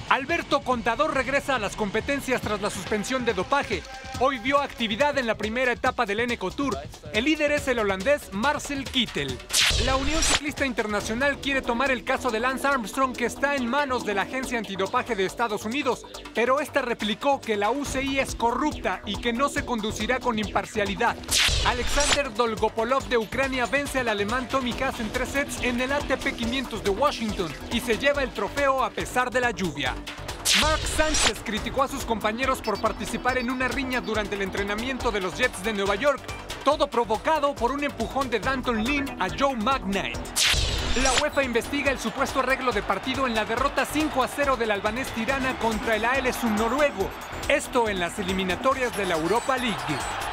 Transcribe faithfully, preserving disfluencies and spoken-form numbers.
Alberto Contador regresa a las competencias tras la suspensión de dopaje. Hoy vio actividad en la primera etapa del Eneco Tour. El líder es el holandés Marcel Kittel. La Unión Ciclista Internacional quiere tomar el caso de Lance Armstrong, que está en manos de la Agencia Antidopaje de Estados Unidos, pero esta replicó que la U C I es corrupta y que no se conducirá con imparcialidad. Alexander Dolgopolov de Ucrania vence al alemán Tommy Haas en tres sets en el A T P quinientos de Washington y se lleva el trofeo a pesar de la lluvia. Mark Sánchez criticó a sus compañeros por participar en una riña durante el entrenamiento de los Jets de Nueva York, todo provocado por un empujón de Danton Lin a Joe Magnite. La UEFA investiga el supuesto arreglo de partido en la derrota cinco a cero del albanés Tirana contra el A L S noruego, esto en las eliminatorias de la Europa League.